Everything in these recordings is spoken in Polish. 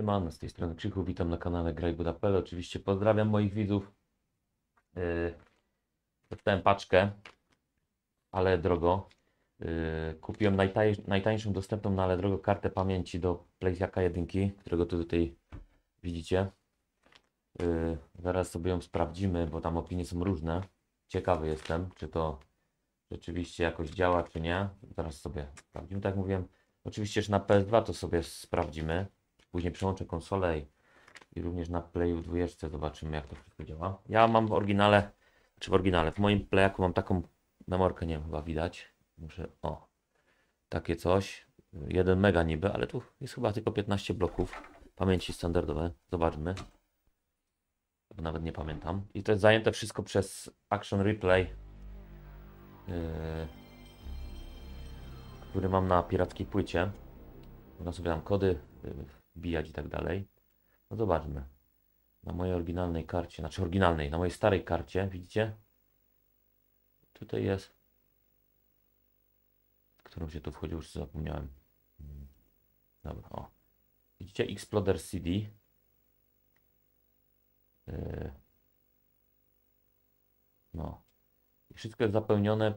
Siemano, z tej strony Krzychu, witam na kanale Grajbuda.pl. Oczywiście pozdrawiam moich widzów. Dostałem paczkę, ale drogo. Kupiłem najtańszą dostępną na ale drogo kartę pamięci do PlayStation 1, którego tu tutaj widzicie. Zaraz sobie ją sprawdzimy, bo tam opinie są różne. Ciekawy jestem, czy to rzeczywiście jakoś działa, czy nie. Zaraz sobie sprawdzimy, tak jak mówiłem. Oczywiście, że na PS2 to sobie sprawdzimy. Później przełączę konsolę i również na Playu 2 zobaczymy, jak to wszystko działa. Ja mam w oryginale, w moim Playaku mam taką memorkę, nie wiem, chyba widać. Muszę, takie coś. 1 mega niby, ale tu jest chyba tylko 15 bloków pamięci standardowe. Zobaczmy. Bo nawet nie pamiętam. I to jest zajęte wszystko przez Action Replay, który mam na pirackiej płycie. Można sobie tam kody wbijać i tak dalej. No zobaczmy. Na mojej oryginalnej karcie, na mojej starej karcie, widzicie? Tutaj jest. Którą się tu wchodził, już zapomniałem. Dobra, o. Widzicie? Exploder CD. No. I wszystko jest zapełnione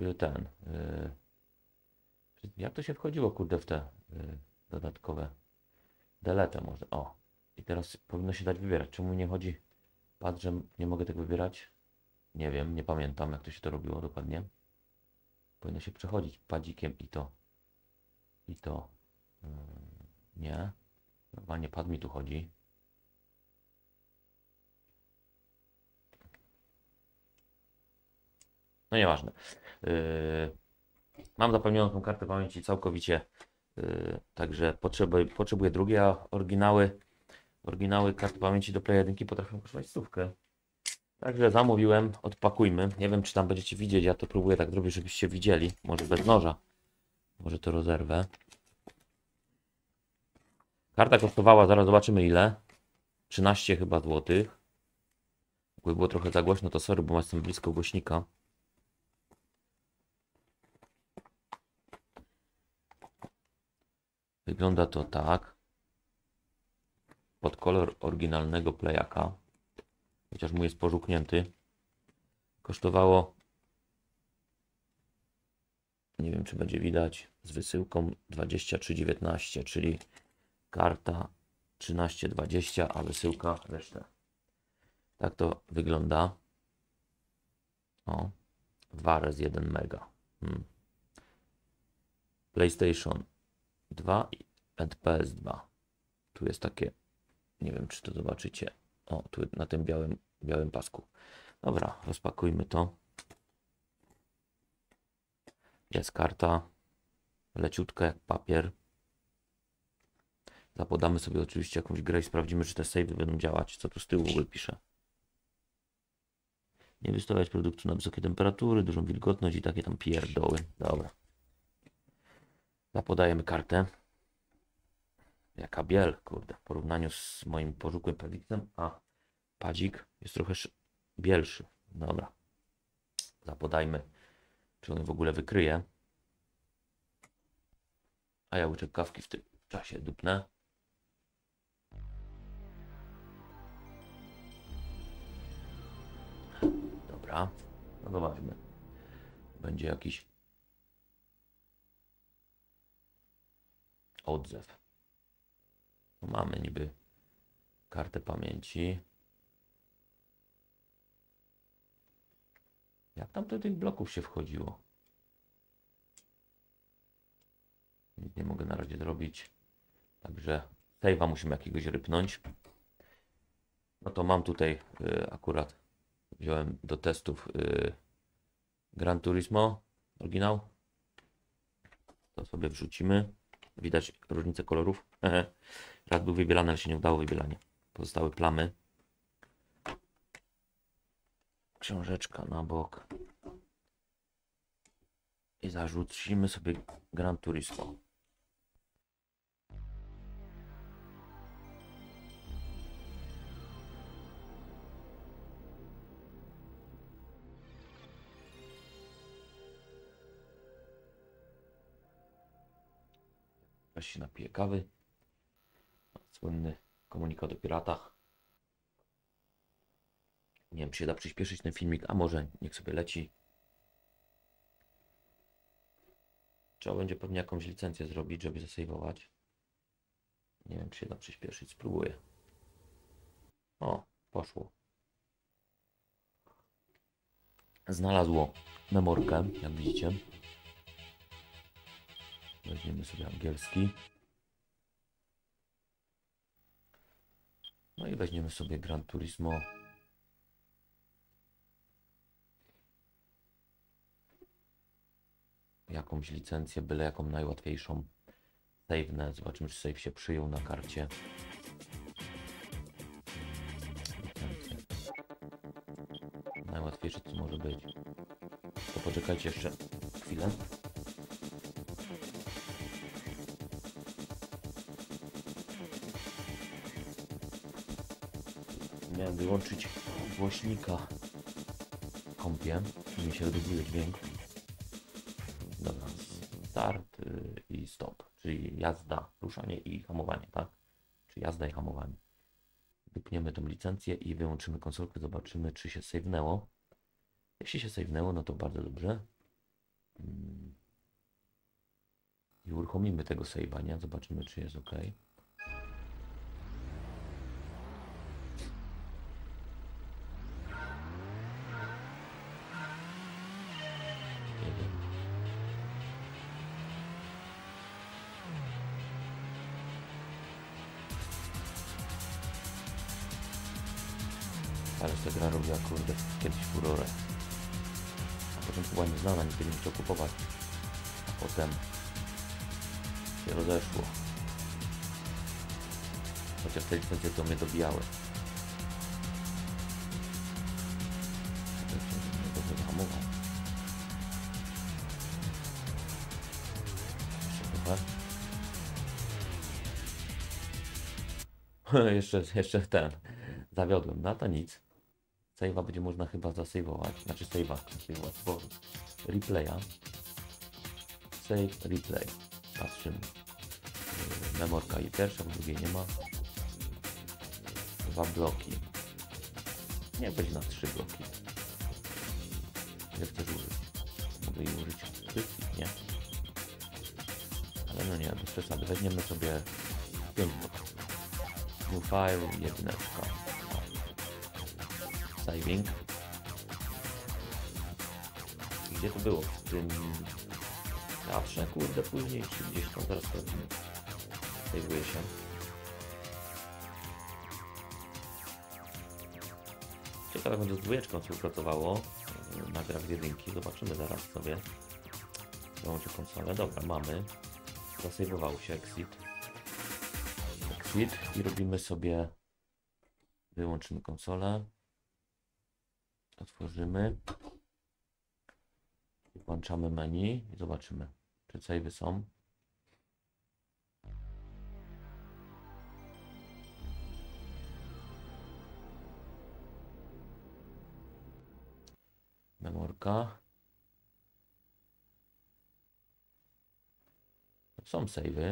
jak to się wchodziło, kurde, w te dodatkowe delete może. O. I teraz powinno się dać wybierać. Czemu nie chodzi? Patrz, że nie mogę tego wybierać. Nie wiem, nie pamiętam, jak to się to robiło dokładnie. Powinno się przechodzić padzikiem i to. I to. Nie. Normalnie pad mi tu chodzi. No nieważne. Mam zapełnioną tą kartę pamięci całkowicie. Także potrzebuję drugiej, a oryginały karty pamięci do Play 1 potrafią kosztować stówkę. Także zamówiłem, odpakujmy. Nie wiem, czy tam będziecie widzieć, ja to próbuję tak zrobić, żebyście widzieli. Może bez noża. Może to rozerwę. Karta kosztowała, zaraz zobaczymy ile. 13 chyba złotych. Jakby było trochę za głośno, to sorry, bo jestem blisko głośnika. Wygląda to tak. Pod kolor oryginalnego Playaka. Chociaż mój jest pożółknięty. Kosztowało, nie wiem czy będzie widać, z wysyłką 23,19, czyli karta 13,20, a wysyłka resztę. Tak to wygląda. O, Varese 1 mega. PlayStation 2 and PS2. Tu jest takie, nie wiem czy to zobaczycie. O, tu na tym białym pasku. Dobra, rozpakujmy to. Jest karta. Leciutka jak papier. Zapodamy sobie oczywiście jakąś grę i sprawdzimy, czy te savey będą działać. Co tu z tyłu w ogóle pisze? Nie wystawiać produktu na wysokie temperatury, dużą wilgotność i takie tam pierdoły. Dobra. Zapodajemy kartę. Jaka biel, kurde. W porównaniu z moim pożółkłym padikiem, a padzik jest trochę bielszy. Dobra. Zapodajmy, czy on w ogóle wykryje. A ja łyczek kawki w tym czasie dupnę. Dobra. No zobaczmy. Będzie jakiś odzew. No mamy niby kartę pamięci. Jak tam do tych bloków się wchodziło? Nic nie mogę na razie zrobić. Także save'a musimy jakiegoś rypnąć. No to mam tutaj akurat wziąłem do testów Gran Turismo oryginał. To sobie wrzucimy. Widać różnicę kolorów. Raz był wybielany, ale się nie udało wybielanie. Pozostały plamy. Książeczka na bok. I zarzucimy sobie Gran Turismo. Aż się napije kawy. Słynny komunikat o piratach. Nie wiem, czy się da przyspieszyć ten filmik, a może niech sobie leci. Trzeba będzie pewnie jakąś licencję zrobić, żeby zasejwować. Nie wiem, czy się da przyspieszyć. Spróbuję. O, poszło. Znalazło memorkę, jak widzicie. Weźmiemy sobie angielski. No i weźmiemy sobie Gran Turismo. Jakąś licencję, byle jaką najłatwiejszą. Save'nę. Zobaczymy, czy save się przyjął na karcie. Licencję. Najłatwiejsze, co może być. To poczekajcie jeszcze chwilę. Miałem wyłączyć głośnika w kompie i mi się rozbił dźwięk. Dobra, start i stop, czyli jazda, ruszanie i hamowanie, tak? Czy jazda i hamowanie. Wypniemy tą licencję i wyłączymy konsolkę, zobaczymy, czy się save'nęło. Jeśli się save'nęło, no to bardzo dobrze. I uruchomimy tego save'a, nie? Zobaczymy, czy jest ok. Ale ta gra robiła, kurde, kiedyś furorę. Na początku była nieznana, nikt nie chciał kupować. A potem się rozeszło. Chociaż te licencje to mnie dobijały. Dobrze zahamował. Jeszcze trochę. jeszcze ten. Zawiodłem, no to nic. Save'a będzie można chyba zasejwować. Znaczy save'a, bo replaya. Save, replay. Patrzymy. Memorka i pierwsza, w drugiej nie ma. 2 bloki. Nie, będzie na 3 bloki. Ile chcesz użyć? Mogę jej użyć wszystkich, nie? Ale no nie, bez przesady. Weźmiemy sobie 5 bloków. New file, jedyneczka. Saving. Gdzie to było? W tym zawsze, kurde, później, czy gdzieś tam, zaraz sprawdzimy. Save'uje się. Ciekawe, jak będzie z dwójeczką współpracowało na grach z jedynki. Zobaczymy zaraz sobie. Wyłączę konsolę. Dobra, mamy. Zasejwował się exit. Exit i robimy sobie. Wyłączymy konsolę. Otworzymy. Włączamy menu i zobaczymy, czy save'y są. Memorka. Są save'y.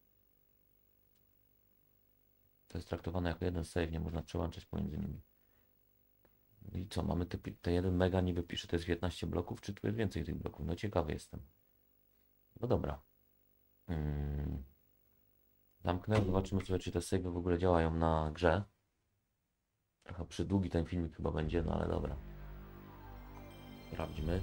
To jest traktowane jako jeden save, nie można przełączać pomiędzy nimi. I co, mamy te 1 mega niby pisze, to jest 15 bloków, czy tu jest więcej tych bloków? No ciekawy jestem. No dobra. Zamknę, zobaczymy sobie, czy te save'y w ogóle działają na grze. Trochę przydługi ten filmik chyba będzie, no ale dobra. Sprawdźmy.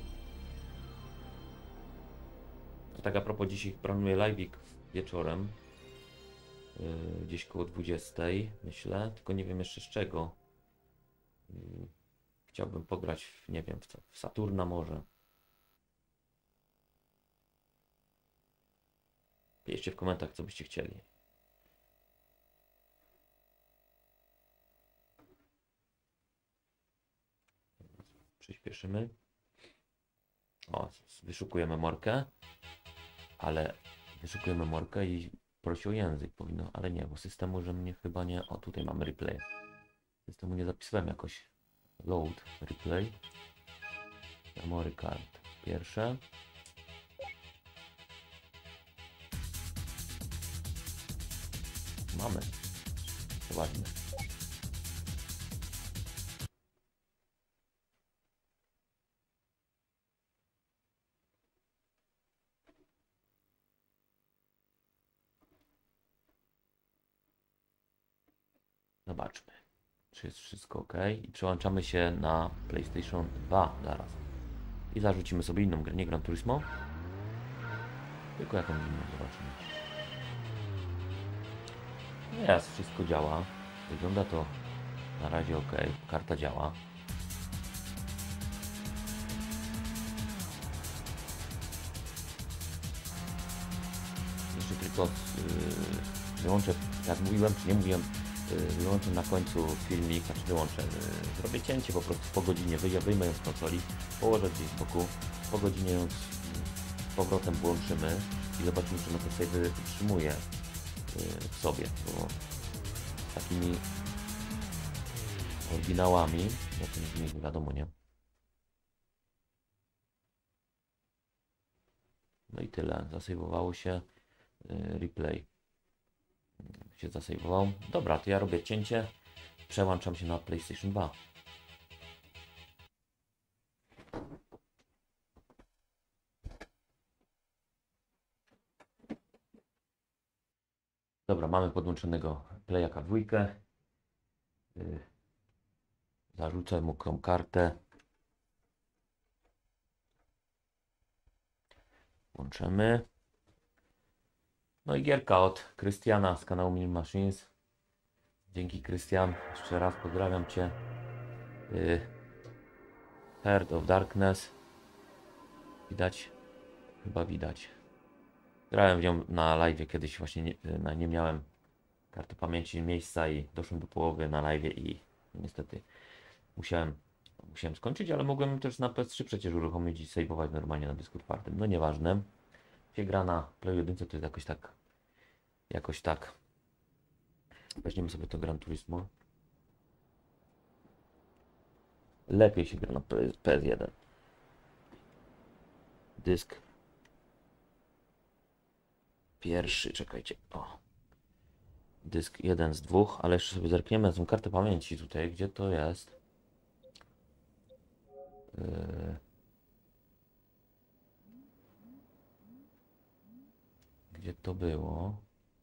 Tak a propos, dzisiaj planuję live'ik wieczorem. Gdzieś koło 20, myślę, tylko nie wiem jeszcze z czego. Chciałbym pograć w, nie wiem, w Saturna może. Piszcie w komentarzach, co byście chcieli. Przyspieszymy. O, wyszukuję memorkę. Ale wyszukuję memorkę i prosi o język powinno, ale nie, bo systemu, że mnie chyba nie... O, tutaj mamy replay. Systemu nie zapisywałem jakoś. Load, replay. Memory card. Pierwsze. Mamy. Zobaczmy. Zobaczmy, czy jest wszystko ok. I przełączamy się na PlayStation 2 zaraz. I zarzucimy sobie inną grę, nie Gran Turismo. Tylko jakąś inną, zobaczymy. Jest, wszystko działa. Wygląda to na razie ok. Karta działa. Jeszcze tylko wyłączę, jak mówiłem, czy nie mówiłem, wyłączę na końcu filmik, znaczy wyłączę, zrobię cięcie po prostu po godzinie, wyjmę ją z konsoli, położę gdzieś z boku, po godzinie ją z powrotem włączymy i zobaczymy, czy ona te save utrzymuje w sobie, bo takimi oryginałami, no to nie wiadomo, nie? No i tyle, zasejwowało się, replay się zasejwował. Dobra, to ja robię cięcie, przełączam się na PlayStation 2. Dobra, mamy podłączonego Playaka 2. Zarzucę mu tą kartę. Łączymy. No i gierka od Krystiana z kanału Mini Machines. Dzięki, Krystian. Jeszcze raz pozdrawiam Cię. Heart of Darkness. Widać? Chyba widać. Grałem w nią na live kiedyś, właśnie nie miałem karty pamięci, miejsca i doszłem do połowy na live i niestety musiałem skończyć, ale mogłem też na PS3 przecież uruchomić i saveować normalnie na dysku twardym. No nieważne. Się gra na Play 1, to jest jakoś tak. Weźmiemy sobie to Gran Turismo. Lepiej się gra na PS1. Dysk pierwszy, czekajcie. O. Dysk jeden z dwóch, ale jeszcze sobie zerkniemy na tą kartę pamięci tutaj, gdzie to jest. Gdzie to było?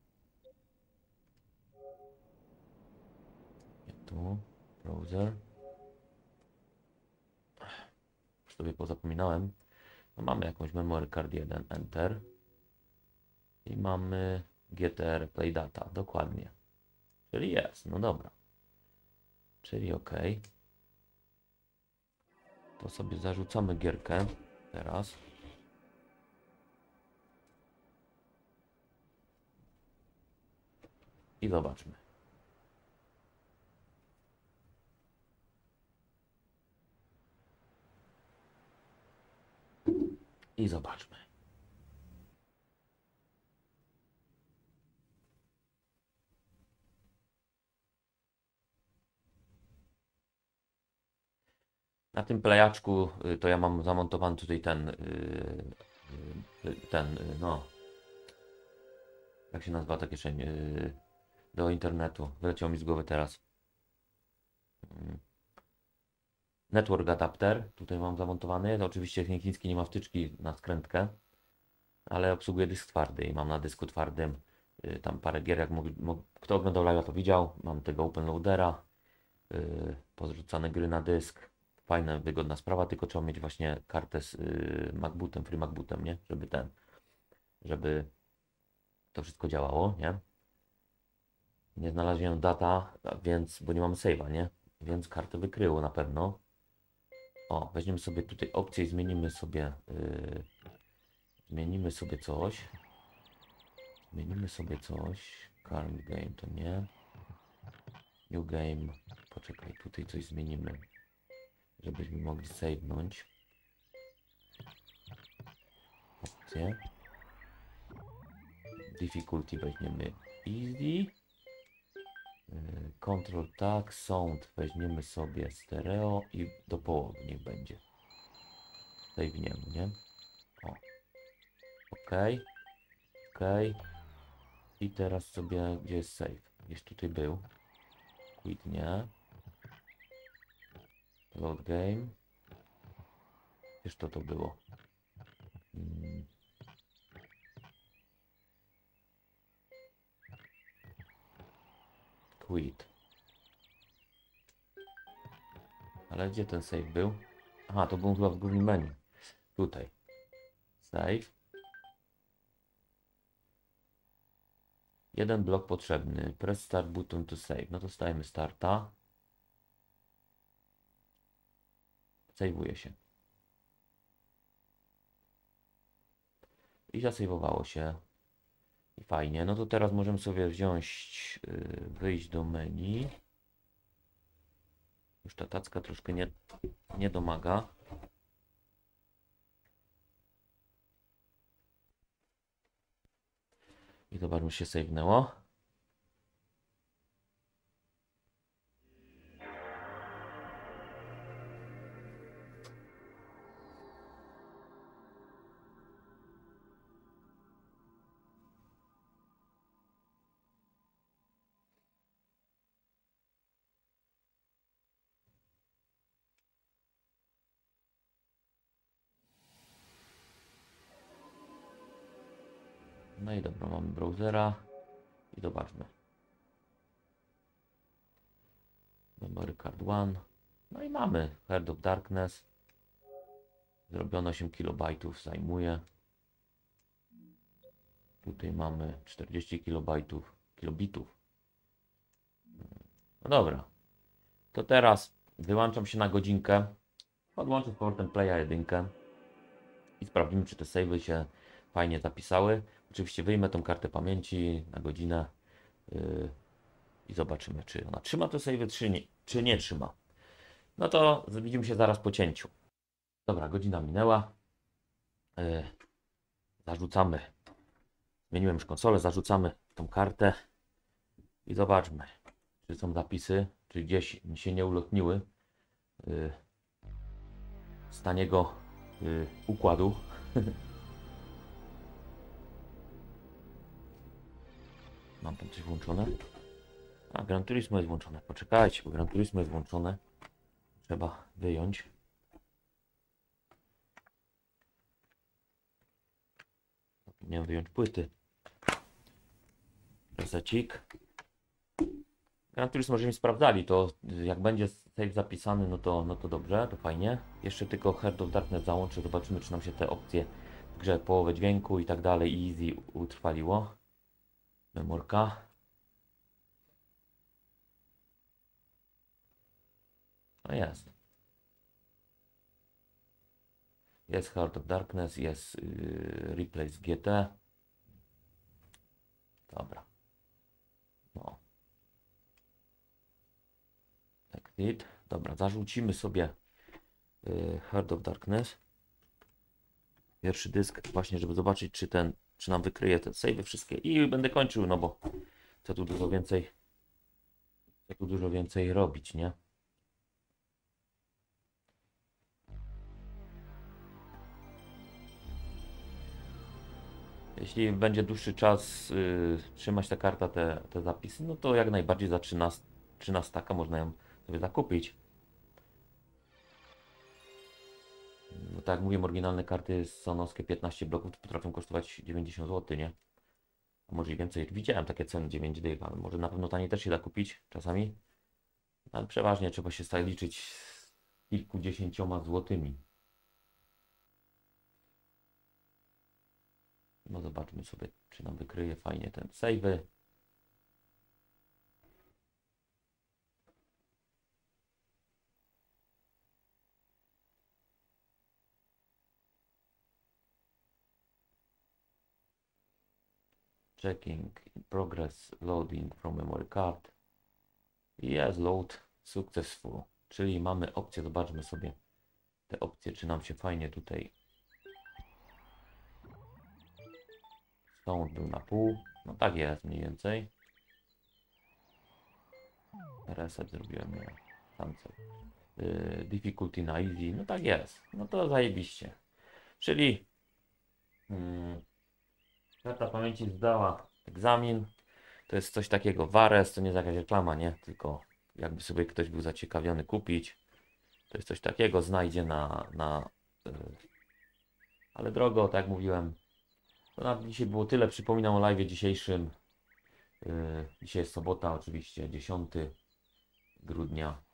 Nie tu. Browser. Już sobie pozapominałem. No mamy jakąś memory card 1, enter. I mamy GTR Play Data, dokładnie. Czyli jest, no dobra. Czyli ok. To sobie zarzucamy gierkę teraz. I zobaczmy. I zobaczmy. Na tym playaczku to ja mam zamontowany tutaj no, jak się nazywa ta kieszeń, do internetu. Wyleciał mi z głowy teraz. Network adapter, tutaj mam zamontowany. To oczywiście chiński nie ma wtyczki na skrętkę, ale obsługuje dysk twardy i mam na dysku twardym tam parę gier, jak kto oglądał live to widział. Mam tego OpenLoadera, pozrzucane gry na dysk. Fajna, wygodna sprawa, tylko trzeba mieć właśnie kartę z MacBookiem, free MacBookiem, nie? Żeby to wszystko działało, nie? Nie znalazłem data, więc, bo nie mamy save'a, nie? Więc kartę wykryło na pewno. O, weźmiemy sobie tutaj opcję i zmienimy sobie coś. Zmienimy sobie coś. Current game to nie. New game. Poczekaj, tutaj coś zmienimy, żebyśmy mogli save'nąć. Opcje. Difficulty weźmiemy easy. Control tak, sound weźmiemy sobie stereo i do połowy niech będzie. Save'niemy, nie? O. OK. OK. I teraz sobie, gdzie jest save? Gdzieś tutaj był. Quit nie. Load game. Wiesz to było. Quit. Ale gdzie ten save był? Aha, to był chyba w głównym menu. Tutaj. Save. Jeden blok potrzebny. Press start button to save. No to stajemy starta. Save'uje się. I zasejwowało się. I fajnie. No to teraz możemy sobie wziąć, wyjść do menu. Już ta tacka troszkę nie domaga. I zobaczmy, się save'nęło. No i dobra, mamy browsera. I zobaczmy. Memory card 1. No i mamy Heart of Darkness. Zrobione 8 KB zajmuje. Tutaj mamy 40 kilobitów. No dobra. To teraz wyłączam się na godzinkę. Podłączę z powrotem Playa 1. I sprawdzimy, czy te save'y się fajnie zapisały. Oczywiście wyjmę tą kartę pamięci na godzinę. I zobaczymy, czy ona trzyma te save'y, czy nie trzyma. No to widzimy się zaraz po cięciu. Dobra, godzina minęła. Zarzucamy. Zmieniłem już konsolę, zarzucamy tą kartę. I zobaczmy, czy są zapisy, czy gdzieś się nie ulotniły z taniego układu. Mam tam coś włączone. A, Gran Turismo jest włączone. Poczekajcie, bo Gran Turismo jest włączone. Trzeba wyjąć. Zapomniałem wyjąć płyty. Resecik. Gran Turismo, żeśmy sprawdzali, to jak będzie save zapisany, no to dobrze, to fajnie. Jeszcze tylko Heart of Darkness załączę, zobaczymy, czy nam się te opcje w grze, połowę dźwięku i tak dalej, easy utrwaliło. Memorka. No jest. Jest Heart of Darkness, jest Replace GT. Dobra. No. Exit. Dobra, zarzucimy sobie Heart of Darkness. Pierwszy dysk właśnie, żeby zobaczyć, czy nam wykryje te save'y wszystkie. I będę kończył, no bo chcę tu dużo więcej robić, nie? Jeśli będzie dłuższy czas trzymać ta karta te zapisy, no to jak najbardziej za 13 taka można ją sobie zakupić. No tak jak mówię, oryginalne karty sonowskie 15 bloków potrafią kosztować 90 zł, nie? A może i więcej. Widziałem takie ceny 9 dych, ale może na pewno taniej też się da kupić czasami. Ale przeważnie trzeba się stale liczyć z kilkudziesięcioma złotymi. No zobaczmy sobie, czy nam wykryje fajnie ten save'y. Checking in progress, loading from memory card. Jest load successful. Czyli mamy opcję, zobaczmy sobie te opcje, czy nam się fajnie tutaj. Sound był na pół. No tak jest mniej więcej. Reset zrobiłem na tamce. Difficulty na easy. No tak jest. No to zajebiście. Czyli karta pamięci zdała egzamin. To jest coś takiego. Wares to nie jest jakaś reklama, nie? Tylko jakby sobie ktoś był zaciekawiony kupić. To jest coś takiego, znajdzie ale drogo, tak jak mówiłem. To na dzisiaj było tyle. Przypominam o live dzisiejszym. Dzisiaj jest sobota, oczywiście, 10 grudnia.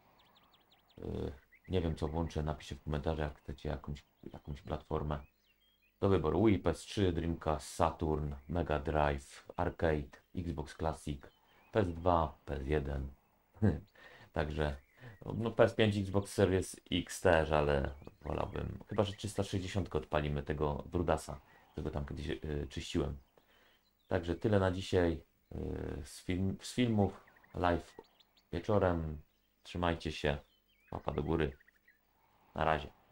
Nie wiem co włączę, napiszcie w komentarzach, jak chcecie jakąś platformę. Do wyboru Wii, PS3, Dreamcast, Saturn, Mega Drive, Arcade, Xbox Classic, PS2, PS1. Także no PS5, Xbox Series X też, ale wolałbym. Chyba że 360 odpalimy tego Brudasa, którego tam kiedyś czyściłem. Także tyle na dzisiaj z filmów. Live wieczorem. Trzymajcie się. Łapa do góry. Na razie.